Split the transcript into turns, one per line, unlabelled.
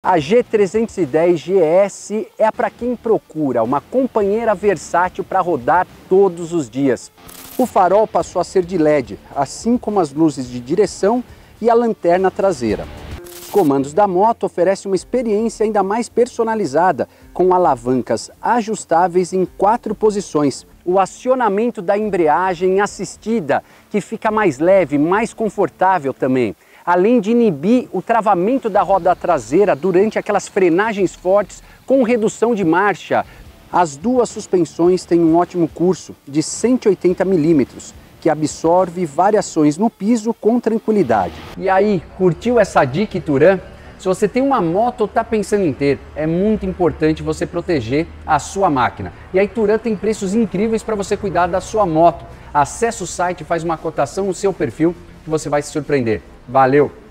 A G310 GS é para quem procura uma companheira versátil para rodar todos os dias. O farol passou a ser de LED, assim como as luzes de direção e a lanterna traseira. Os comandos da moto oferecem uma experiência ainda mais personalizada, com alavancas ajustáveis em 4 posições. O acionamento da embreagem assistida, que fica mais leve, mais confortável também, além de inibir o travamento da roda traseira durante aquelas frenagens fortes com redução de marcha. As duas suspensões têm um ótimo curso de 180 milímetros, que absorve variações no piso com tranquilidade. E aí, curtiu essa dica Ituran? Se você tem uma moto ou está pensando em ter, é muito importante você proteger a sua máquina. E a Ituran tem preços incríveis para você cuidar da sua moto. Acesse o site e faz uma cotação no seu perfil que você vai se surpreender. Valeu!